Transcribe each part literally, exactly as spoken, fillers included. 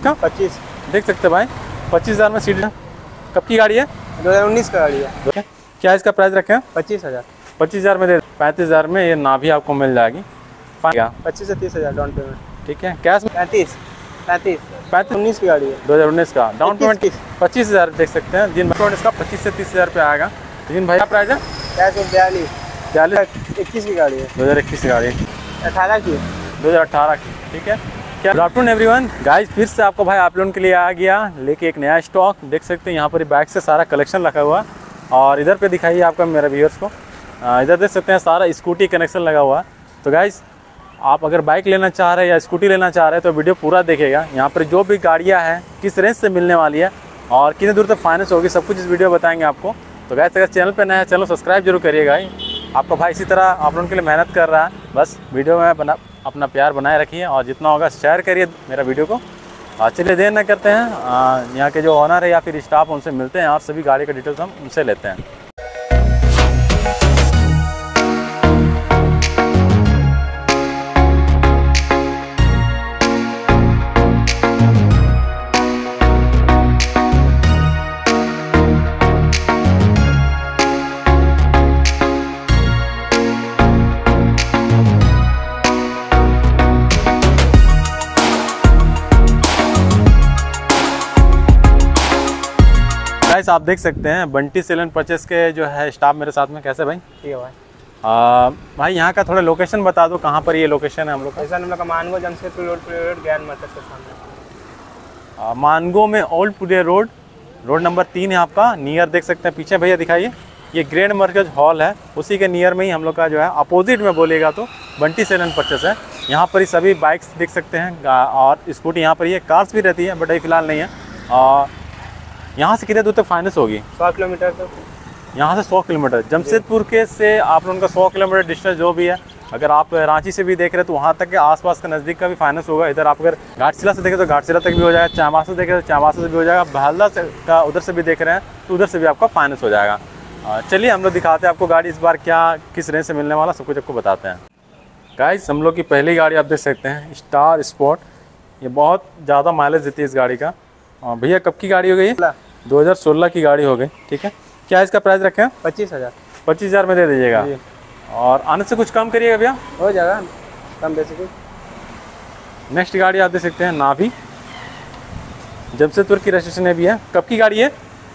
इसका? पच्चीस। देख सकते हैं भाई, पच्चीस हज़ार में सीट। कब की गाड़ी है? दो हज़ार उन्नीस का गाड़ी है। क्या इसका प्राइस रखे हैं? पच्चीस हज़ार। पच्चीस हज़ार में दे, पैंतीस हज़ार में ये नाभी आपको मिल जाएगी। पच्चीस से तीस हज़ार डाउन पेमेंट। ठीक है, कैश में पैंतीस पैंतीस पैंतीस उन्नीस की गाड़ी है। दो हज़ार उन्नीस का डाउन पेमेंट इक्कीस। पच्चीस हज़ार देख सकते हैं। जिन पेमेंट इसका पच्चीस से तीस हज़ार रुपये आएगा। जिन भाई क्या प्राइस है? कैश में बयालीस। बयालीस इक्कीस की गाड़ी है। दो हज़ार इक्कीस की गाड़ी, अठारह की दो हज़ार अठारह की। ठीक है, क्या गुड आफ्टरनून एवरीवन गाइस, फिर से आपको भाई आप लोगों के लिए आ गया लेके एक नया स्टॉक। देख सकते हैं यहाँ पर बाइक से सारा कलेक्शन रखा हुआ। और इधर पे दिखाइए आपका मेरे व्यूअर्स को, इधर देख सकते हैं सारा स्कूटी कनेक्शन लगा हुआ है। तो गाइस आप अगर बाइक लेना चाह रहे हैं या स्कूटी लेना चाह रहे हैं तो वीडियो पूरा देखेगा। यहाँ पर जो भी गाड़ियाँ हैं किस रेंज से मिलने वाली है और कितने दूर तक फाइनेंस होगी, सब कुछ इस वीडियो बताएंगे आपको। तो गाइस अगर चैनल पर नया है चैनल सब्सक्राइब जरूर करिएगा। आपका भाई इसी तरह आप लोगों के लिए मेहनत कर रहा है। बस वीडियो में बना अपना प्यार बनाए रखिए और जितना होगा शेयर करिए मेरा वीडियो को। चलिए देर न करते हैं, यहाँ के जो ओनर है या फिर स्टाफ उनसे मिलते हैं और सभी गाड़ी का डिटेल्स हम उनसे लेते हैं। गाइस आप देख सकते हैं बंटी सेल एंड परचेस के जो है स्टाफ मेरे साथ में। कैसे भाई? ठीक है भाई। आ, भाई यहाँ का थोड़ा लोकेशन बता दो, कहाँ पर ये लोकेशन है हम लोग का? ऐसा हम लोग का Mango Jamshedpur road road Gyan market के सामने। आ, मानगो में ओल्ड पुरे रोड रोड नंबर तीन है आपका। नियर देख सकते हैं पीछे भैया दिखाइए, ये ग्रैंड मर्कज हॉल है, उसी के नियर में ही हम लोग का जो है अपोजिट में बोलिएगा तो बंटी सेल एंड परचेस है। यहाँ पर ही सभी बाइक्स देख सकते हैं और स्कूटी यहाँ पर ही है, कार्स भी रहती है बट अभी फिलहाल नहीं है। और यहाँ से कितने दूर तक फाइनेंस होगी? सौ किलोमीटर तक। यहाँ से सौ किलोमीटर जमशेदपुर के से आप लोगों का सौ किलोमीटर डिस्टेंस जो भी है। अगर आप रांची से भी देख रहे हैं तो वहाँ तक के आसपास का नज़दीक का भी फाइनेंस होगा। इधर आप अगर घाटशिला से देखें तो घाटशिला तक भी हो जाएगा, चामासा से देखें तो चामासा से भी हो जाएगा, बहल्दा का उधर से भी देख रहे हैं तो उधर से भी आपका फाइनेंस हो जाएगा। चलिए हम लोग दिखाते हैं आपको गाड़ी इस बार क्या किस रेंज से मिलने वाला, सब कुछ आपको बताते हैं। गाइस हम लोग की पहली गाड़ी आप देख सकते हैं स्टार स्पोर्ट, ये बहुत ज़्यादा माइलेज देती है इस गाड़ी का। भैया कब की गाड़ी हो गई? दो हज़ार सोलह की गाड़ी हो गई। ठीक है, क्या इसका प्राइस रखे हैं? पच्चीस हज़ार। पच्चीस हज़ार में दे दीजिएगा और आने से कुछ कम करिएगा भैया? हो जाएगा कम बेसिक। नेक्स्ट गाड़ी आप देख सकते हैं नाभी, जमशेदपुर की रजिस्ट्रेशन है भी है। कब की गाड़ी है?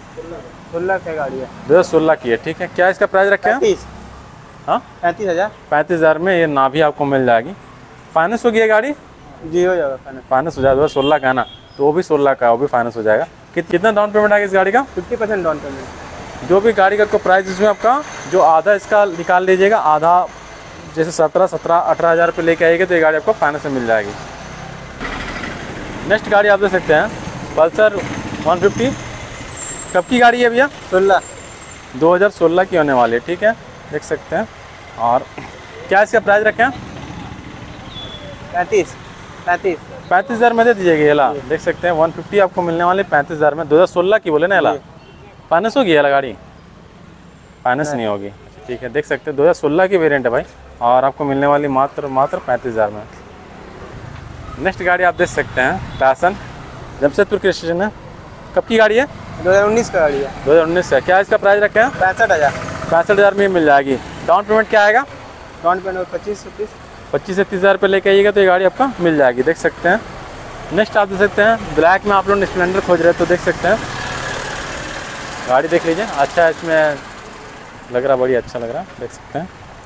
सोलह की गाड़ी है। दो हज़ार सोलह की है। ठीक है, क्या इसका प्राइस रखे हैं? पैंतीस। हाँ पैंतीस हज़ार। पैंतीस हज़ार में ये नाभी आपको मिल जाएगी। फाइनेंस हो गया गाड़ी? जी हो जाएगा फाइनेंस। फाइनेंस हो जाएगा, दो हज़ार सोलह का है ना तो वो भी सोलह का, वो भी फाइनेंस हो जाएगा। कितना डाउन पेमेंट आएगा इस गाड़ी का? Fifty percent down payment. जो भी गाड़ी का प्राइस इसमें आपका जो आधा इसका निकाल लीजिएगा, आधा जैसे सत्रह सत्रह अठारह हज़ार रुपये लेके आएगी तो ये गाड़ी आपको फाइनेंस में मिल जाएगी। नेक्स्ट गाड़ी आप देख सकते हैं पल्सर वन फिफ्टी। कब की गाड़ी है भैया? सोलह दो हज़ार सोलह की होने वाली है। ठीक है, देख सकते हैं। और क्या इसका प्राइस रखें? पैंतीस पैंतीस पैंतीस हज़ार में दे दीजिएगा। ये ला देख सकते हैं वन फिफ्टी आपको मिलने वाली पैंतीस हज़ार में। दो हज़ार सोलह की बोले ना, ये ला फाइनेंस होगी ये ला गाड़ी? फाइनेंस नहीं होगी। ठीक है, देख सकते हैं दो हज़ार सोलह की वेरिएंट है भाई और आपको मिलने वाली मात्र मात्र पैंतीस हज़ार में। नेक्स्ट गाड़ी आप देख सकते हैं पैसन, जमशेदपुर की स्टेशन है। कब की गाड़ी है? दो हज़ार उन्नीस का गाड़ी है। दो हज़ार उन्नीस का। क्या इसका प्राइस रखे हैं? पैंसठ हज़ार। पैंसठ हज़ार में मिल जाएगी। डाउन पेमेंट क्या आएगा? डाउन पेमेंट पच्चीस से तीस पच्चीस से तीस हज़ार रुपये लेके आइएगा तो ये गाड़ी आपका मिल जाएगी। देख सकते हैं। नेक्स्ट आप देख सकते हैं ब्लैक में आप लोग स्प्लेंडर खोज रहे हैं तो देख सकते हैं गाड़ी देख लीजिए, अच्छा है, इसमें लग रहा बड़ी अच्छा लग रहा है, देख सकते हैं।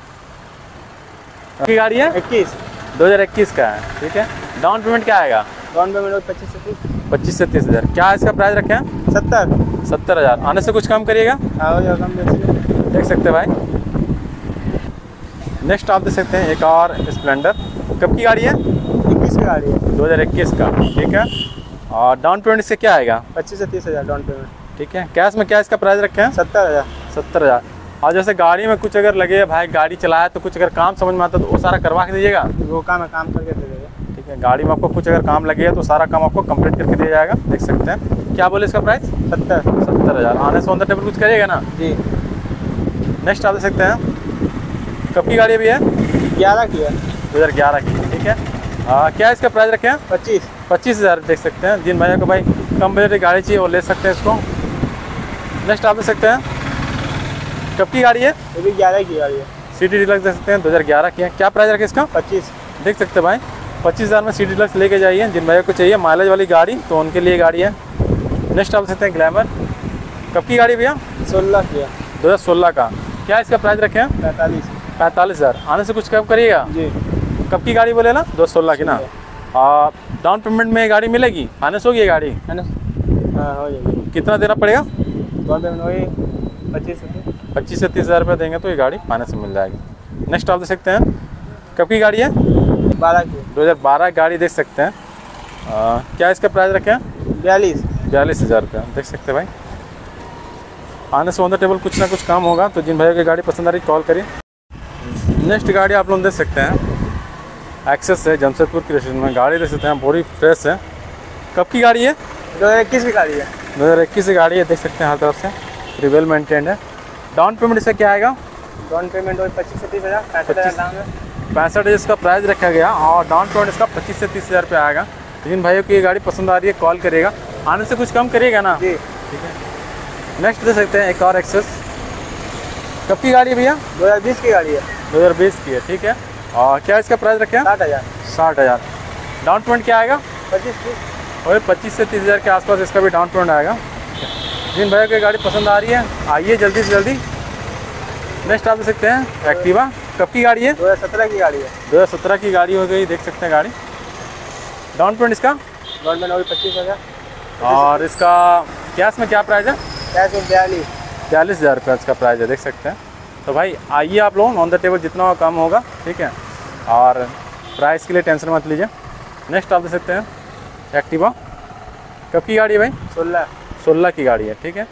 आपकी गाड़ी है इक्कीस दो हज़ार इक्कीस का है। ठीक है, डाउन पेमेंट क्या आएगा? डाउन पेमेंट पच्चीस से तीस पच्चीस से तीस हज़ार। क्या इसका प्राइस रखे हैं? सत्तर सत्तर हज़ार। आने से कुछ कम करिएगा? हाँ हो जाएगा कम बेसिक। देख सकते हैं भाई। नेक्स्ट आप देख सकते हैं एक और स्प्लेंडर। कब की गाड़ी है? इक्कीस की गाड़ी है। दो हज़ार इक्कीस का। ठीक है, और डाउन पेमेंट इससे क्या आएगा? पच्चीस से तीस हज़ार डाउन पेमेंट। ठीक है, कैश में क्या इसका प्राइस रखे हैं? सत्तर हज़ार सत्तर हज़ार। और जैसे गाड़ी में कुछ अगर लगे भाई गाड़ी चलाया तो कुछ अगर काम समझ में आता तो वो सारा करवा के दीजिएगा? वो काम है, काम करके दे देगा। ठीक है, गाड़ी में आपको कुछ अगर काम लगे तो सारा काम आपको कंप्लीट करके दिया जाएगा। देख सकते हैं। क्या बोले इसका प्राइस? सत्तर सत्तर हज़ार। आने से ऑन द टेबल कुछ करिएगा ना जी। नेक्स्ट आप देख सकते हैं कब की गाड़ी भी है? ग्यारह की है। दो हज़ार ग्यारह की। ठीक है, आ, क्या इसका प्राइस रखे हैं? पच्चीस पच्चीस हज़ार देख सकते हैं। जिन भाइयों को भाई कम बजट की गाड़ी चाहिए वो ले सकते हैं इसको। नेक्स्ट आप देख सकते हैं, कब की गाड़ी है? ये भी ग्यारह की गाड़ी है। सिटी डीलक्स देख सकते हैं, दो हज़ार ग्यारह की है। क्या प्राइस रखे इसका? पच्चीस देख सकते हैं भाई, पच्चीस हज़ार में सिटी डीलक्स लेके जाइए। जिन भाइयों को चाहिए माइलेज वाली गाड़ी तो उनके लिए गाड़ी है। नेक्स्ट आप देख सकते हैं ग्लैमर, कब की गाड़ी भैया? सोलह की है। दो हज़ार सोलह का। क्या इसका प्राइस रखे हैं? पैंतालीस पैंतालीस हज़ार। आने से कुछ कम करिएगा? जी। कब की गाड़ी बोले ना? दो हज़ार सोलह की ना। डाउन पेमेंट में गाड़ी मिलेगी? फाइनेंस होगी ये गाड़ी? है ना? हाँ हो जाएगी। कितना देना पड़ेगा? डाउन पेमेंट वही पच्चीस पच्चीस से तीस हज़ार रुपये देंगे तो ये गाड़ी फाइनेंस में मिल जाएगी। नेक्स्ट आप देख सकते हैं, कब की गाड़ी है? बारह की। दो हज़ार बारह गाड़ी देख सकते हैं। आ, क्या इसका प्राइस रखे हैं? बयालीस बयालीस हज़ार रुपये देख सकते हैं भाई। आने से ऑन द टेबल कुछ ना कुछ काम होगा, तो जिन भाइयों की गाड़ी पसंद आ रही कॉल करिए। नेक्स्ट गाड़ी आप लोग देख सकते हैं, एक्सेस है, जमशेदपुर की रजिस्ट्रेशन में गाड़ी देख सकते हैं, पूरी फ्रेश है। कब की गाड़ी है? दो हज़ार इक्कीस की गाड़ी है। दो हज़ार इक्कीस की गाड़ी है, देख सकते हैं हर तरफ से वेल मेंटेन्ड है। डाउन पेमेंट इसका क्या आएगा? डाउन पेमेंट वही पच्चीस से तीस हज़ार पैंसठ हज़ार दाम है। पैंसठ हज़ार इसका प्राइस रखा गया और डाउन पेमेंट इसका पच्चीस से तीस हज़ार रुपये आएगा। तो जिन भाइयों की ये गाड़ी पसंद आ रही है कॉल करिएगा, आने से कुछ कम करिएगा ना? जी ठीक है। नेक्स्ट देख सकते हैं एक और एक्सेस, कब की गाड़ी है भैया? दो हज़ार बीस की गाड़ी है। दो हज़ार बीस की है, ठीक है। और क्या इसका प्राइस रखे हैं? साठ हज़ार साठ हज़ार। डाउन पेमेंट क्या आएगा? पच्चीस तीस और पच्चीस से तीस हज़ार के आसपास इसका भी डाउन पेमेंट आएगा। जिन भाइयों की गाड़ी पसंद आ रही है आइए जल्दी से जल्दी। नेक्स्ट आप देख सकते हैं एक्टिवा, कब की गाड़ी है? दो हज़ार सत्रह की गाड़ी है। दो हज़ार सत्रह की गाड़ी हो गई, देख सकते हैं गाड़ी। डाउन पेमेंट इसका? डाउन पेमेंट वही पच्चीस हज़ार और इसका क्या इसमें क्या प्राइस है? कैश में बयालीस बयालीस हज़ार रुपये इसका प्राइस है, देख सकते हैं। तो भाई आइए आप लोग, ऑन द टेबल जितना कम होगा, ठीक है। और प्राइस के लिए टेंशन मत लीजिए। नेक्स्ट आप देख सकते हैं एक्टिवा, कब की गाड़ी है भाई? सोलह सोलह की गाड़ी है, ठीक है।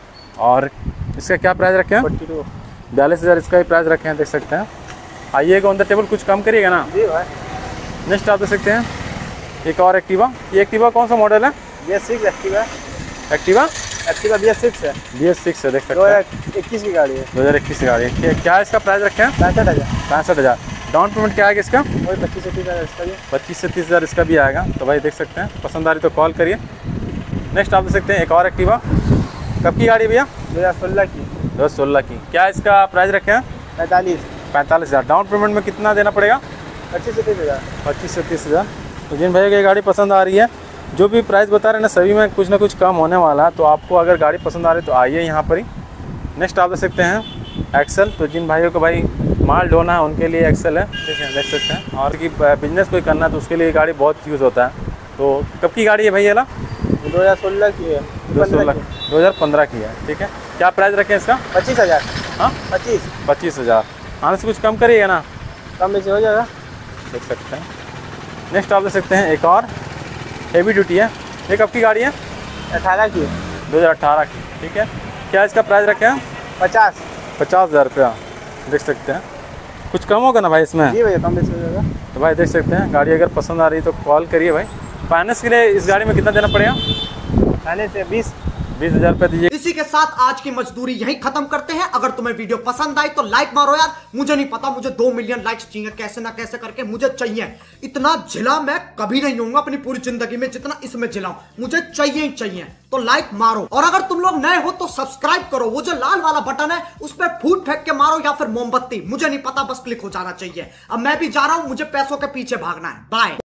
और इसका क्या प्राइस रखे हैं? फोर्टी टू बयालीस हज़ार इसका ही प्राइस रखे हैं, देख सकते हैं। आइएगा ऑन द टेबल, कुछ कम करिएगा ना? जी भाई। नेक्स्ट आप देख सकते हैं एक और एक्टिवा। ये एक्टिवा कौन सा मॉडल है? B S six Activa Activa Activa B S six है। बी एस सिक्स है, देख दो सकते हैं। हज़ार इक्कीस की गाड़ी है। दो हज़ार इक्कीस की गाड़ी है, ठीक है। क्या इसका प्राइस रखे हैं? पैंसठ हज़ार पैंसठ हज़ार। डाउन पेमेंट क्या आएगा इसका? वही पच्चीस से तीस हज़ार इसका भी। पच्चीस से तीस हज़ार इसका भी आएगा। तो भाई देख सकते हैं, पसंद आ रही तो कॉल करिए। नेक्स्ट आप देख सकते हैं एक और एक्टिवा, कब की गाड़ी भैया? दो हज़ार सोलह की। दो हज़ार सोलह की। क्या इसका प्राइस रखे हैं? पैंतालीस पैंतालीस हज़ार। डाउन पेमेंट में कितना देना पड़ेगा? पच्चीस से तीस हज़ार पच्चीस से तीस हज़ार। तो जिन भैया की गाड़ी पसंद आ रही है, जो भी प्राइस बता रहे हैं ना, सभी में कुछ ना कुछ कम होने वाला है। तो आपको अगर गाड़ी पसंद आ रही है तो आइए यहाँ पर ही। नेक्स्ट आप देख सकते हैं एक्सेल। तो जिन भाइयों को भाई माल ढोना है उनके लिए एक्सेल है, ठीक है, देख सकते हैं। और कि बिजनेस कोई करना है तो उसके लिए गाड़ी बहुत यूज़ होता है। तो कब की गाड़ी है भाई? ये ला दो हज़ार सोलह की है। दो सोलह दो हज़ार पंद्रह की है, ठीक है। क्या प्राइस रखें इसका? पच्चीस हज़ार हाँ पच्चीस पच्चीस हज़ार। आने से कुछ कम करिएगा ना? कम में से हो जाएगा। देख सकते हैं। नेक्स्ट आप देख सकते हैं एक और हेवी ड्यूटी है। ये कब की गाड़ी है? अठारह की दो हज़ार अठारह की, ठीक है। क्या इसका प्राइस रखे हैं? पचास पचास हज़ार रुपया, देख सकते हैं। कुछ कम होगा ना भाई इसमें? जी भैया, कम में से हो जाएगा। तो भाई देख सकते हैं, गाड़ी अगर पसंद आ रही है तो कॉल करिए भाई। फाइनेंस के लिए इस गाड़ी में कितना देना पड़ेगा? खाने से बीस बीस हज़ार रुपये दीजिए। इसी के साथ आज की मजदूरी यहीं खत्म करते हैं। अगर तुम्हें वीडियो पसंद आई तो लाइक मारो यार। मुझे नहीं पता, मुझे दो मिलियन लाइक्स चाहिए, कैसे ना कैसे करके मुझे चाहिए। इतना झिला मैं कभी नहीं होऊंगा अपनी पूरी जिंदगी में जितना इसमें झिलाऊं। मुझे चाहिए ही चाहिए, तो लाइक मारो। और अगर तुम लोग नए हो तो सब्सक्राइब करो। वो जो लाल वाला बटन है उस पर फूट फेंक के मारो या फिर मोमबत्ती, मुझे नहीं पता, बस क्लिक हो जाना चाहिए। अब मैं भी जा रहा हूं, मुझे पैसों के पीछे भागना है। बाय।